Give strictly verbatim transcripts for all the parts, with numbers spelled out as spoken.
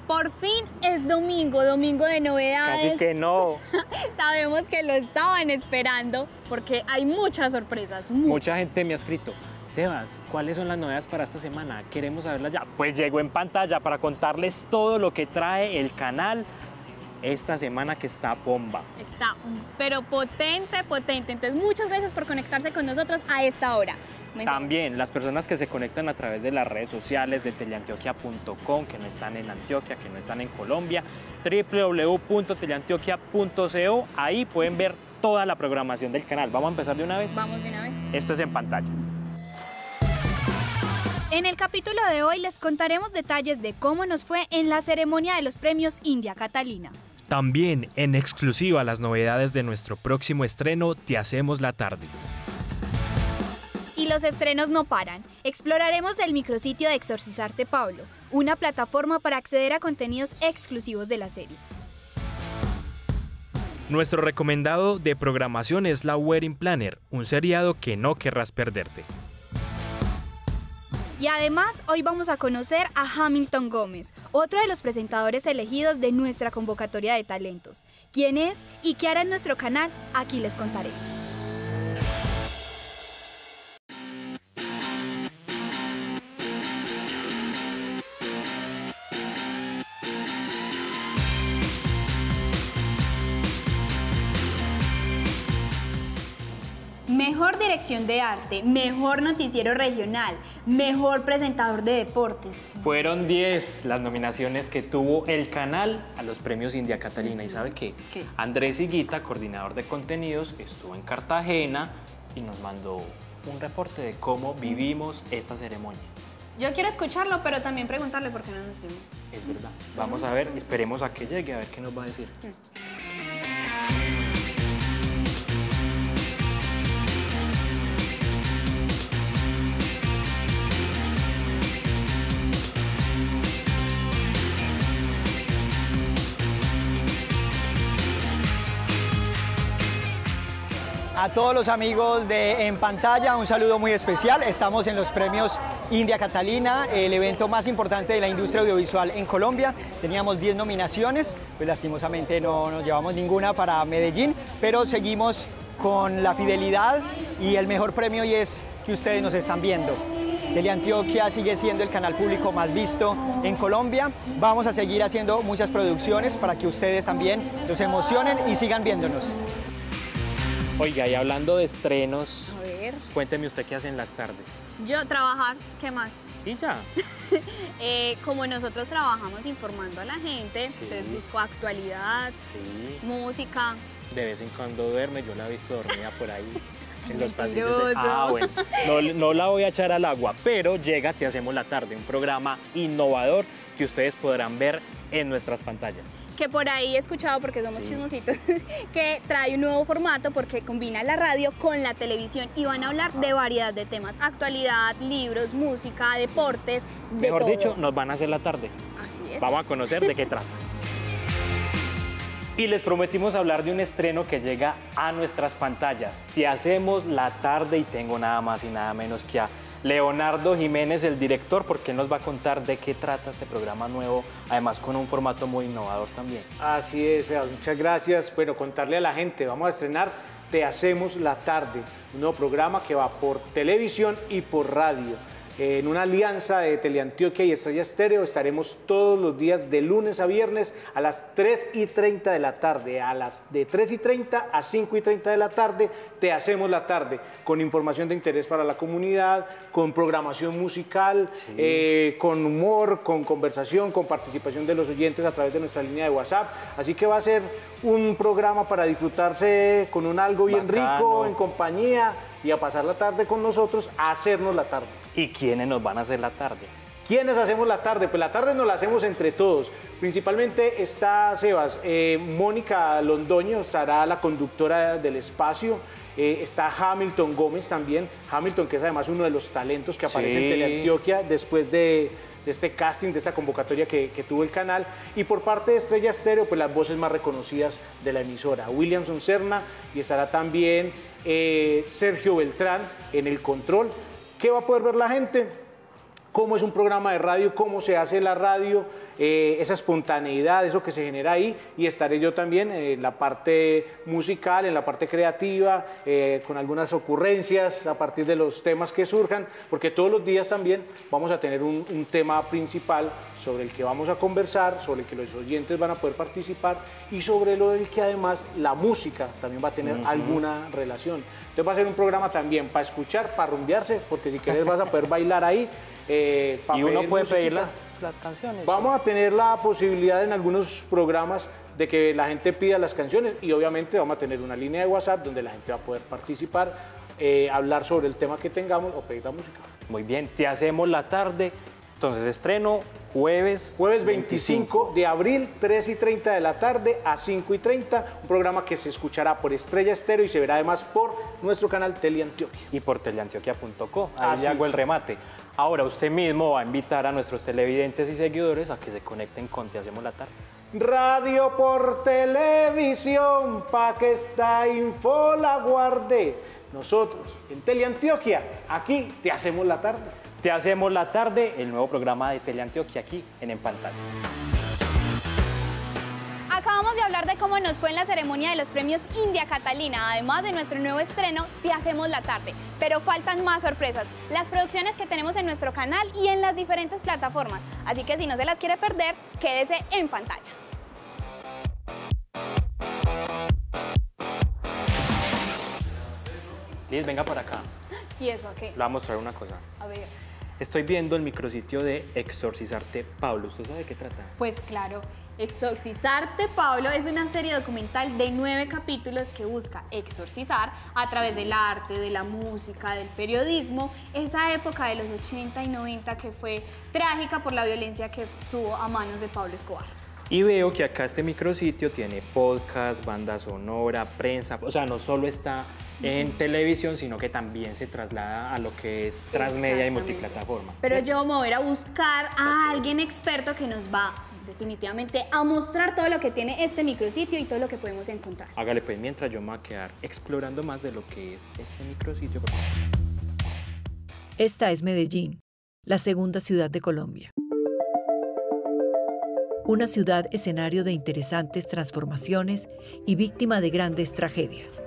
Por fin es domingo, domingo de novedades. Casi que no. Sabemos que lo estaban esperando porque hay muchas sorpresas. Muchas. Mucha gente me ha escrito, Sebas, ¿cuáles son las novedades para esta semana? Queremos saberlas ya. Pues llego en pantalla para contarles todo lo que trae el canal esta semana, que está bomba. Está, pero potente, potente. Entonces, muchas gracias por conectarse con nosotros a esta hora. También las personas que se conectan a través de las redes sociales de teleantioquia punto com, que no están en Antioquia, que no están en Colombia, doble u doble u doble u punto teleantioquia punto co, ahí pueden ver toda la programación del canal. ¿Vamos a empezar de una vez? Vamos de una vez. Esto es En Pantalla. En el capítulo de hoy les contaremos detalles de cómo nos fue en la ceremonia de los premios India Catalina. También en exclusiva las novedades de nuestro próximo estreno, Te Hacemos la Tarde. Y los estrenos no paran. Exploraremos el micrositio de Exorcizarte Pablo, una plataforma para acceder a contenidos exclusivos de la serie. Nuestro recomendado de programación es La Wedding Planner, un seriado que no querrás perderte. Y además, hoy vamos a conocer a Hamilton Gómez, otro de los presentadores elegidos de nuestra convocatoria de talentos. ¿Quién es y qué hará en nuestro canal? Aquí les contaremos. Mejor dirección de arte, mejor noticiero regional, mejor presentador de deportes. Fueron diez las nominaciones que tuvo el canal a los premios India Catalina. ¿Y sabe qué? ¿Qué? Andrés Higuita, coordinador de contenidos, estuvo en Cartagena y nos mandó un reporte de cómo vivimos esta ceremonia. Yo quiero escucharlo, pero también preguntarle por qué no nos vimos. Es verdad. Vamos a ver, esperemos a que llegue, a ver qué nos va a decir. A todos los amigos de En Pantalla, un saludo muy especial. Estamos en los premios India Catalina, el evento más importante de la industria audiovisual en Colombia. Teníamos diez nominaciones, pues lastimosamente no nos llevamos ninguna para Medellín, pero seguimos con la fidelidad y el mejor premio y es que ustedes nos están viendo. Teleantioquia sigue siendo el canal público más visto en Colombia. Vamos a seguir haciendo muchas producciones para que ustedes también los emocionen y sigan viéndonos. Oiga, y hablando de estrenos, A ver. cuénteme usted qué hace en las tardes. Yo trabajar, ¿qué más? Y ya. eh, como nosotros trabajamos informando a la gente, Sí. entonces busco actualidad, Sí, música. de vez en cuando duerme, yo la he visto dormida por ahí en los pasillos. De... Mentiroso. Ah, bueno, no, no la voy a echar al agua, pero llega Te Hacemos la Tarde, un programa innovador que ustedes podrán ver en nuestras pantallas. Que por ahí he escuchado, porque somos Sí. chismositos, que trae un nuevo formato porque combina la radio con la televisión y van a hablar de variedad de temas, actualidad, libros, música, deportes, de Mejor todo. dicho, nos van a hacer la tarde. Así es. Vamos a conocer de qué trata. Y les prometimos hablar de un estreno que llega a nuestras pantallas. Te Hacemos la Tarde y tengo nada más y nada menos que a Leonardo Jiménez, el director, porque él nos va a contar de qué trata este programa nuevo, además con un formato muy innovador también. Así es, muchas gracias. Bueno, contarle a la gente, vamos a estrenar Te Hacemos la Tarde, un nuevo programa que va por televisión y por radio. En una alianza de Teleantioquia y Estrella Estéreo estaremos todos los días de lunes a viernes a las tres y treinta de la tarde, a las de tres y treinta a cinco y treinta de la tarde, Te Hacemos la Tarde, con información de interés para la comunidad, con programación musical, Sí. eh, con humor, con conversación, con participación de los oyentes a través de nuestra línea de WhatsApp. Así que va a ser un programa para disfrutarse con un algo bien Bacano. rico, en compañía, y a pasar la tarde con nosotros, a hacernos la tarde. ¿Y quiénes nos van a hacer la tarde? ¿Quiénes hacemos la tarde? Pues la tarde nos la hacemos entre todos. Principalmente está Sebas, eh, Mónica Londoño estará la conductora del espacio, eh, está Hamilton Gómez también, Hamilton que es además uno de los talentos que aparece Sí. en Teleantioquia después de, de este casting, de esta convocatoria que, que tuvo el canal. Y por parte de Estrella Estéreo, pues las voces más reconocidas de la emisora, Williamson Serna, y estará también eh, Sergio Beltrán en el control. ¿Qué va a poder ver la gente? Cómo es un programa de radio, cómo se hace la radio, eh, esa espontaneidad, eso que se genera ahí, y estaré yo también en la parte musical, en la parte creativa, eh, con algunas ocurrencias a partir de los temas que surjan, porque todos los días también vamos a tener un, un tema principal sobre el que vamos a conversar, sobre el que los oyentes van a poder participar y sobre lo del que además la música también va a tener uh-huh. alguna relación. Entonces va a ser un programa también para escuchar, para rumbearse, porque si querés vas a poder bailar ahí. Eh, y uno puede pedir las, las canciones. Vamos ¿sí? a tener la posibilidad en algunos programas de que la gente pida las canciones y obviamente vamos a tener una línea de WhatsApp donde la gente va a poder participar, eh, hablar sobre el tema que tengamos o pedir la música. Muy bien, te hacemos la tarde. Entonces estreno jueves Jueves veinticinco de abril, tres y treinta de la tarde a cinco y treinta, un programa que se escuchará por Estrella Estéreo y se verá además por nuestro canal Teleantioquia. Y por teleantioquia punto co, ahí le hago el remate. Ahora usted mismo va a invitar a nuestros televidentes y seguidores a que se conecten con Te Hacemos la Tarde. Radio por televisión, pa' que esta info la guarde. Nosotros en Teleantioquia, aquí Te Hacemos la Tarde. Te Hacemos la Tarde, el nuevo programa de Teleantioquia aquí en En Pantalla. Acabamos de hablar de cómo nos fue en la ceremonia de los premios India Catalina, además de nuestro nuevo estreno, Te Hacemos la Tarde. Pero faltan más sorpresas, las producciones que tenemos en nuestro canal y en las diferentes plataformas. Así que si no se las quiere perder, quédese en pantalla. Liz, venga por acá. ¿Y eso a qué? Le voy a mostrar una cosa. A ver. Estoy viendo el micrositio de Exorcizarte Pablo. ¿Usted sabe de qué trata? Pues claro. Exorcizarte Pablo es una serie documental de nueve capítulos que busca exorcizar a través del arte, de la música, del periodismo, esa época de los ochenta y noventa que fue trágica por la violencia que tuvo a manos de Pablo Escobar. Y veo que acá este micrositio tiene podcast, banda sonora, prensa, o sea, no solo está en uh-huh. televisión, sino que también se traslada a lo que es transmedia y multiplataforma. Pero ¿sí? yo me voy a ir a buscar a alguien experto que nos va definitivamente a mostrar todo lo que tiene este micrositio y todo lo que podemos encontrar. Hágale pues, mientras yo me voy a quedar explorando más de lo que es este micrositio. Esta es Medellín, la segunda ciudad de Colombia. Una ciudad escenario de interesantes transformaciones y víctima de grandes tragedias.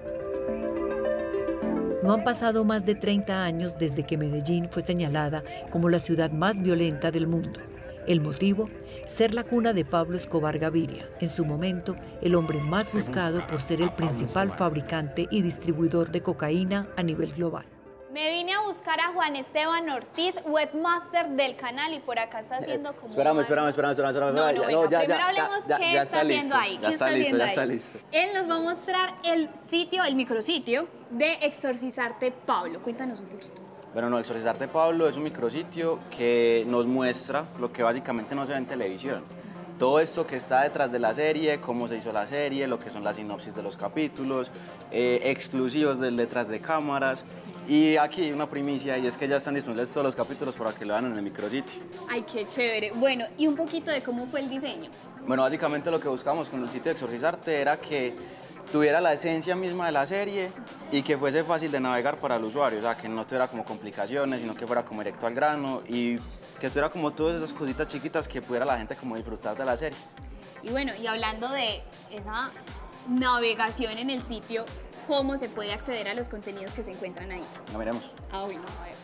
No han pasado más de treinta años desde que Medellín fue señalada como la ciudad más violenta del mundo. El motivo, ser la cuna de Pablo Escobar Gaviria, en su momento el hombre más buscado por ser el principal fabricante y distribuidor de cocaína a nivel global. Me vine a buscar a Juan Esteban Ortiz, webmaster del canal, y por acá está haciendo como... Espérame, espérame, espérame, espérame, espérame. No, no, no, venga, ya, primero ya, hablemos ya, qué ya está haciendo listo, ahí. Ya ¿Qué está, está listo, haciendo ya ahí? está listo. Él nos va a mostrar el sitio, el micrositio de Exorcizarte Pablo. Cuéntanos un poquito. Bueno, no, Exorcizarte Pablo es un micrositio que nos muestra lo que básicamente no se ve en televisión. Todo esto que está detrás de la serie, cómo se hizo la serie, lo que son las sinopsis de los capítulos, eh, exclusivos del detrás de cámaras. Y aquí hay una primicia y es que ya están disponibles todos los capítulos para que lo vean en el micrositio. Ay, qué chévere. Bueno, y un poquito de cómo fue el diseño. Bueno, básicamente lo que buscamos con el sitio de Exorcizarte era que tuviera la esencia misma de la serie y que fuese fácil de navegar para el usuario, o sea, que no tuviera como complicaciones, sino que fuera como directo al grano y que tuviera como todas esas cositas chiquitas que pudiera la gente como disfrutar de la serie. Y bueno, y hablando de esa navegación en el sitio, ¿cómo se puede acceder a los contenidos que se encuentran ahí? No, miremos. Ah, bueno, a ver.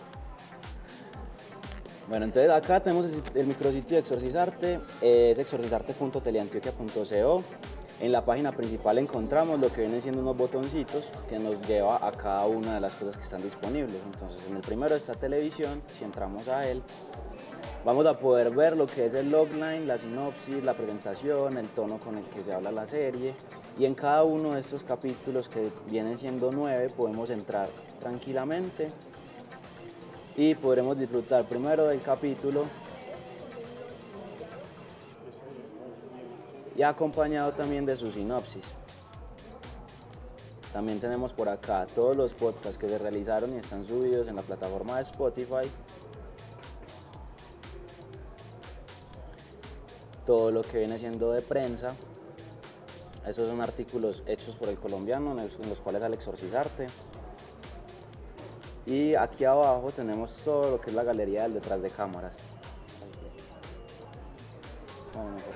Bueno, entonces acá tenemos el, el micrositio de Exorcizarte, eh, es exorcizarte punto teleantioquia punto co. En la página principal encontramos lo que vienen siendo unos botoncitos que nos lleva a cada una de las cosas que están disponibles. Entonces, en el primero está televisión, si entramos a él, vamos a poder ver lo que es el logline, la sinopsis, la presentación, el tono con el que se habla la serie. Y en cada uno de estos capítulos, que vienen siendo nueve, podemos entrar tranquilamente y podremos disfrutar primero del capítulo y acompañado también de su sinopsis. También tenemos por acá todos los podcasts que se realizaron y están subidos en la plataforma de Spotify. Todo lo que viene siendo de prensa. Esos son artículos hechos por el colombiano en los cuales al Exorcizarte. Y aquí abajo tenemos todo lo que es la galería del detrás de cámaras. Bueno, mejor.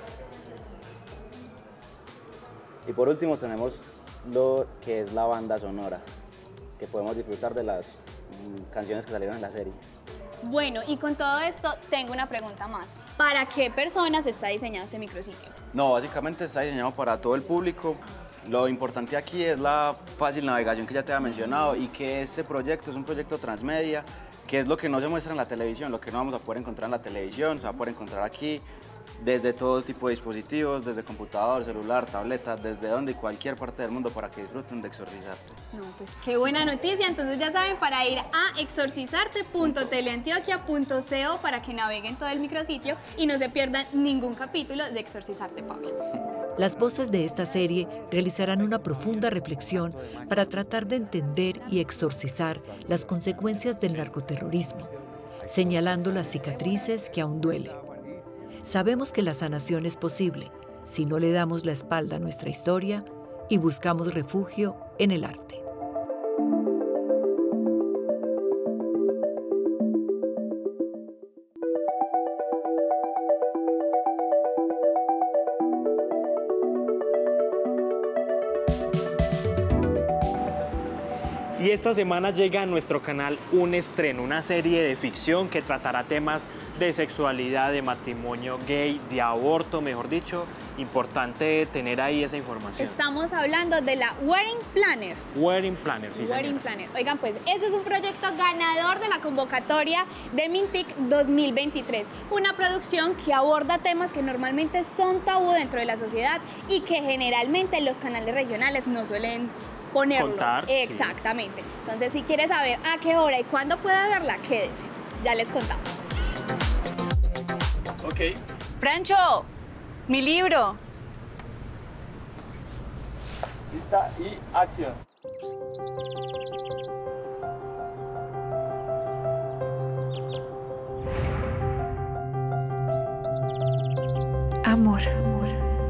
Y por último tenemos lo que es la banda sonora, que podemos disfrutar de las mm, canciones que salieron en la serie. Bueno, y con todo esto tengo una pregunta más. ¿Para qué personas está diseñado este micrositio? No, básicamente está diseñado para todo el público. Lo importante aquí es la fácil navegación que ya te había mencionado y que este proyecto es un proyecto transmedia, que es lo que no se muestra en la televisión, lo que no vamos a poder encontrar en la televisión, se va a poder encontrar aquí, desde todo tipo de dispositivos, desde computador, celular, tableta, desde donde y cualquier parte del mundo para que disfruten de Exorcizarte. No, pues qué buena noticia. Entonces ya saben, para ir a exorcizarte punto teleantioquia punto co para que naveguen todo el micrositio y no se pierdan ningún capítulo de Exorcizarte, Pablo. Las voces de esta serie realizarán una profunda reflexión para tratar de entender y exorcizar las consecuencias del narcoterrorismo, señalando las cicatrices que aún duelen. Sabemos que la sanación es posible si no le damos la espalda a nuestra historia y buscamos refugio en el arte. Y esta semana llega a nuestro canal un estreno, una serie de ficción que tratará temas de sexualidad, de matrimonio gay, de aborto, mejor dicho. Importante tener ahí esa información. Estamos hablando de la Wedding Planner. Wedding Planner, sí, Wedding señor. Planner. Oigan, pues ese es un proyecto ganador de la convocatoria de Mintic dos mil veintitrés. Una producción que aborda temas que normalmente son tabú dentro de la sociedad y que generalmente los canales regionales no suelen ponerlos. Contar, exactamente. Sí. Entonces, si quieres saber a qué hora y cuándo puede verla, quédese. Ya les contamos. Ok. Francho, mi libro. Lista y acción. Amor, amor.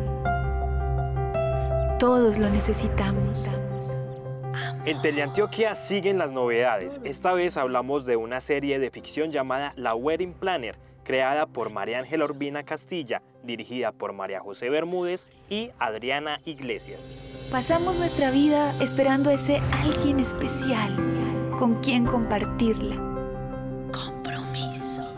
Todos lo necesitamos. En Teleantioquia siguen las novedades. Esta vez hablamos de una serie de ficción llamada La Wedding Planner, creada por María Ángela Urbina Castilla, dirigida por María José Bermúdez y Adriana Iglesias. Pasamos nuestra vida esperando a ese alguien especial con quien compartirla. Compromiso.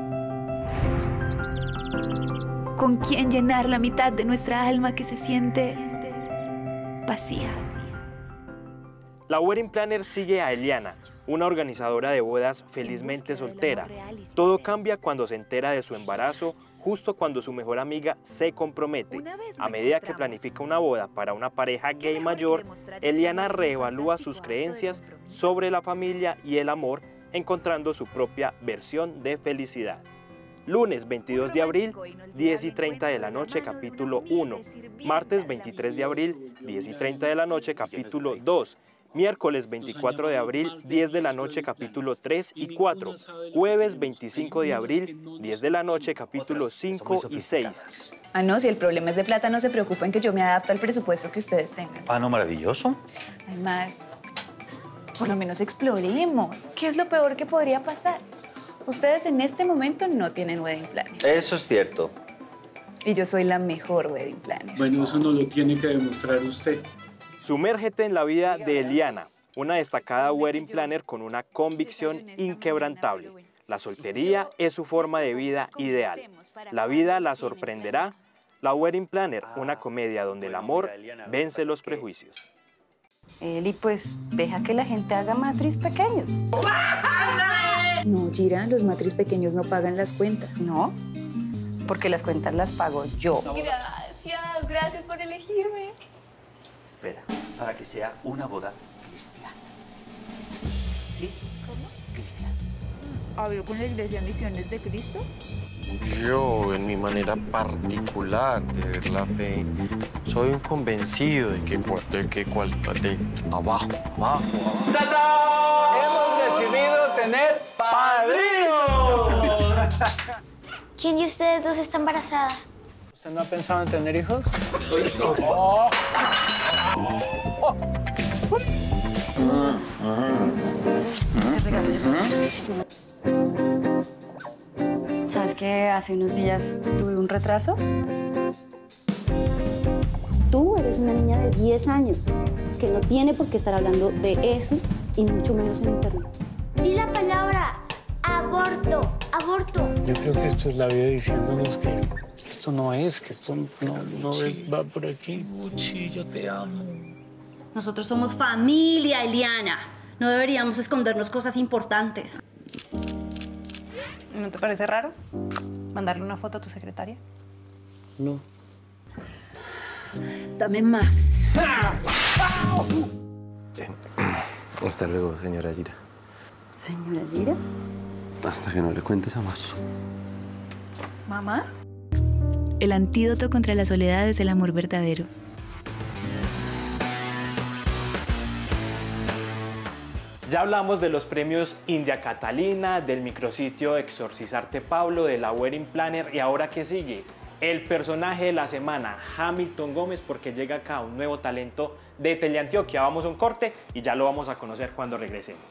Con quien llenar la mitad de nuestra alma que se siente vacía. La Wedding Planner sigue a Eliana, una organizadora de bodas felizmente soltera. Todo cambia cuando se entera de su embarazo, justo cuando su mejor amiga se compromete. A medida que planifica una boda para una pareja gay mayor, Eliana reevalúa sus creencias sobre la familia y el amor, encontrando su propia versión de felicidad. Lunes veintidós de abril, diez y treinta de la noche, capítulo uno. Martes veintitrés de abril, diez y treinta de la noche, capítulo dos. Miércoles veinticuatro de abril, diez de la noche, capítulo tres y cuatro. Jueves veinticinco de abril, diez de la noche, capítulo cinco y seis. Ah, no, si el problema es de plata, no se preocupen que yo me adapto al presupuesto que ustedes tengan. Ah, no, maravilloso. Además, por lo menos exploremos. ¿Qué es lo peor que podría pasar? Ustedes en este momento no tienen wedding planner. Eso es cierto. Y yo soy la mejor wedding planner. Bueno, eso nos lo tiene que demostrar usted. Sumérgete en la vida de Eliana, una destacada wedding planner con una convicción inquebrantable. La soltería es su forma de vida ideal. La vida la sorprenderá. La Wedding Planner, una comedia donde el amor vence los prejuicios. Eli, pues deja que la gente haga matris pequeños. No, Gira, los matris pequeños no pagan las cuentas. ¿No? Porque las cuentas las pago yo. Gracias, gracias por elegirme. Espera, para que sea una boda cristiana. ¿Sí? ¿Cómo? Cristiana. ¿Hablo con la Iglesia Misiones de Cristo? Yo, en mi manera particular de ver la fe, soy un convencido de que, de que cual, de abajo, abajo, abajo. ¡Tata! ¡Hemos decidido tener padrinos! ¿Quién de ustedes dos está embarazada? ¿Usted no ha pensado en tener hijos? No. Oh. Oh. ¿Sabes que hace unos días tuve un retraso? Tú eres una niña de diez años que no tiene por qué estar hablando de eso y mucho menos en internet. Di la palabra aborto, aborto. Yo creo que esto es la vida diciéndonos que esto no es, que esto no, no es, va por aquí. Uchi, yo te amo. Nosotros somos familia, Eliana. No deberíamos escondernos cosas importantes. ¿No te parece raro mandarle una foto a tu secretaria? No. Dame más. Eh, hasta luego, señora Gira. ¿Señora Gira? Hasta que no le cuentes a más. ¿Mamá? El antídoto contra la soledad es el amor verdadero. Ya hablamos de los premios India Catalina, del micrositio Exorcizarte Pablo, de la Wedding Planner, y ahora ¿qué sigue? El personaje de la semana, Hamilton Gómez, porque llega acá un nuevo talento de Teleantioquia. Vamos a un corte y ya lo vamos a conocer cuando regresemos.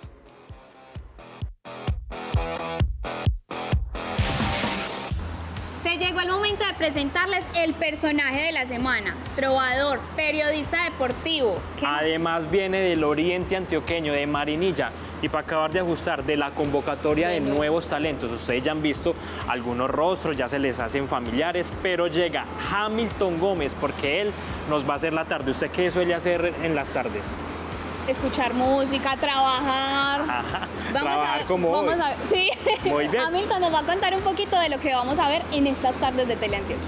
Se llegó el momento de presentarles el personaje de la semana, trovador, periodista deportivo. ¿Qué? Además viene del oriente antioqueño, de Marinilla, y para acabar de ajustar de la convocatoria de nuevos talentos. Ustedes ya han visto algunos rostros, ya se les hacen familiares, pero llega Hamilton Gómez porque él nos va a hacer la tarde. ¿Usted qué suele hacer en las tardes? Escuchar música, trabajar. Ajá, vamos trabajar a, como vamos hoy. A, sí. Muy bien. Hamilton nos va a contar un poquito de lo que vamos a ver en estas tardes de Teleantioquia.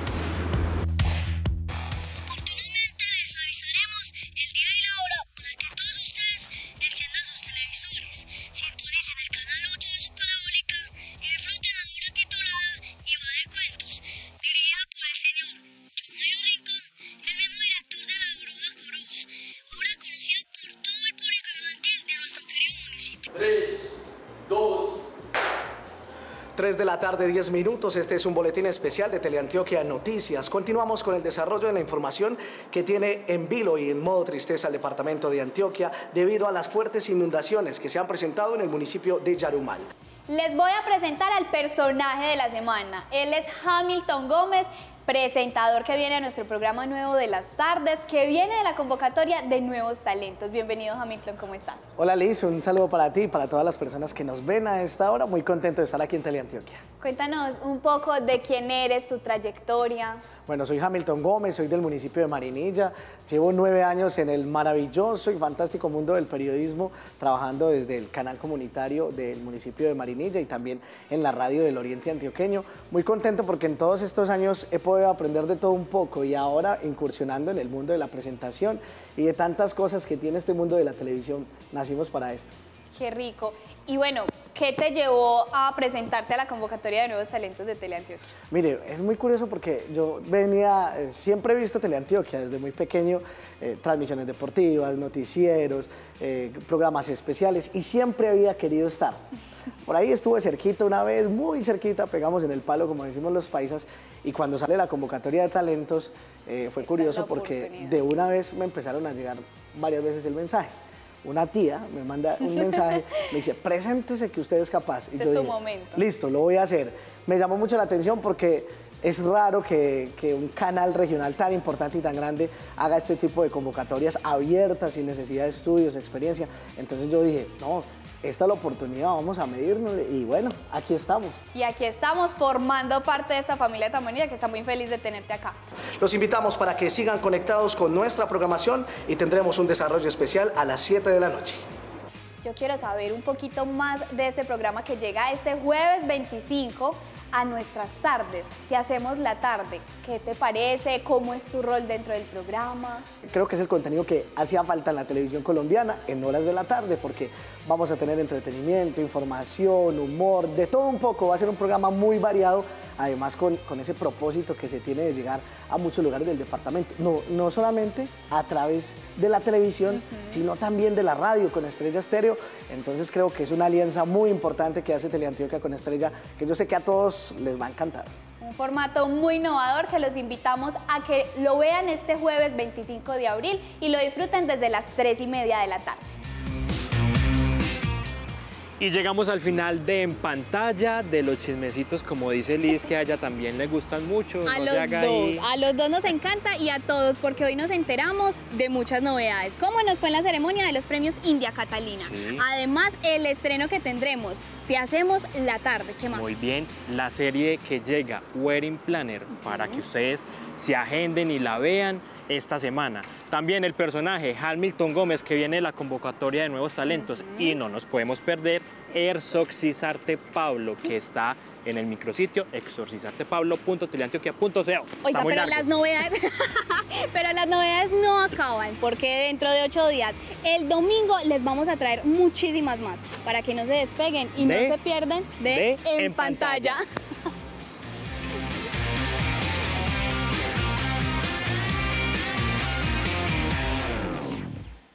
Oportunamente les avisaremos el día y la hora para que todos ustedes enciendan sus televisores, sintonicen el canal ocho de su parabólica y disfruten la obra titulada Iba de Cuentos, dirigida por el señor John Jairo Rincón, el mismo director de La Bruja Coruja, obra conocida por todo el público infantil de nuestro querido municipio. tres, dos... tres de la tarde, diez minutos. Este es un boletín especial de Teleantioquia Noticias. Continuamos con el desarrollo de la información que tiene en vilo y en modo tristeza el departamento de Antioquia debido a las fuertes inundaciones que se han presentado en el municipio de Yarumal. Les voy a presentar al personaje de la semana. Él es Hamilton Gómez, presentador que viene a nuestro programa nuevo de las tardes, que viene de la convocatoria de nuevos talentos. Bienvenido, Hamilton, ¿cómo estás? Hola Liz, un saludo para ti y para todas las personas que nos ven a esta hora. Muy contento de estar aquí en Teleantioquia. Cuéntanos un poco de quién eres, tu trayectoria. Bueno, soy Hamilton Gómez, soy del municipio de Marinilla. Llevo nueve años en el maravilloso y fantástico mundo del periodismo, trabajando desde el canal comunitario del municipio de Marinilla y también en la radio del Oriente Antioqueño. Muy contento porque en todos estos años he podido aprender de todo un poco y ahora incursionando en el mundo de la presentación y de tantas cosas que tiene este mundo de la televisión. Nacimos para esto. Qué rico. Y bueno, ¿qué te llevó a presentarte a la convocatoria de nuevos talentos de Teleantioquia? Mire, es muy curioso porque yo venía, eh, siempre he visto Teleantioquia desde muy pequeño, eh, transmisiones deportivas, noticieros, eh, programas especiales y siempre había querido estar. Por ahí estuve cerquita una vez, muy cerquita, pegamos en el palo, como decimos los paisas, y cuando sale la convocatoria de talentos eh, fue curioso porque de una vez me empezaron a llegar varias veces el mensaje. Una tía me manda un mensaje, me dice, preséntese que usted es capaz. Y este yo es tu dije, momento. Listo, lo voy a hacer. Me llamó mucho la atención porque es raro que, que un canal regional tan importante y tan grande haga este tipo de convocatorias abiertas, sin necesidad de estudios, experiencia. Entonces yo dije, no, esta es la oportunidad, vamos a medirnos y bueno, aquí estamos. Y aquí estamos formando parte de esta familia tan bonita que está muy feliz de tenerte acá. Los invitamos para que sigan conectados con nuestra programación y tendremos un desarrollo especial a las siete de la noche. Yo quiero saber un poquito más de este programa que llega este jueves veinticinco a nuestras tardes. Te hacemos la tarde. ¿Qué te parece? ¿Cómo es tu rol dentro del programa? Creo que es el contenido que hacía falta en la televisión colombiana en horas de la tarde, porque vamos a tener entretenimiento, información, humor, de todo un poco. Va a ser un programa muy variado, además con, con ese propósito que se tiene de llegar a muchos lugares del departamento. No, no solamente a través de la televisión, uh-huh. sino también de la radio con Estrella Estéreo. Entonces creo que es una alianza muy importante que hace Teleantioquia con Estrella, que yo sé que a todos les va a encantar. Un formato muy innovador que los invitamos a que lo vean este jueves veinticinco de abril y lo disfruten desde las tres y media de la tarde. Y llegamos al final de En Pantalla, de los chismecitos, como dice Liz, que a ella también le gustan mucho. A no los se haga dos, ahí. a los dos nos encanta y a todos, porque hoy nos enteramos de muchas novedades. Como nos fue en la ceremonia de los premios India Catalina. Sí. Además, el estreno que tendremos, Te Hacemos la Tarde. ¿Qué más? Muy bien, la serie que llega, Wedding Planner, para que ustedes se agenden y la vean esta semana. También el personaje Hamilton Gómez, que viene de la convocatoria de nuevos talentos. Uh-huh. Y no nos podemos perder Exorcizarte Pablo, que está en el micrositio exorcizarte pablo punto teleantioquia punto co. Oiga, pero largo. las novedades, pero las novedades no acaban, porque dentro de ocho días, el domingo, les vamos a traer muchísimas más para que no se despeguen y de, no se pierdan de, de En, en pantalla. pantalla.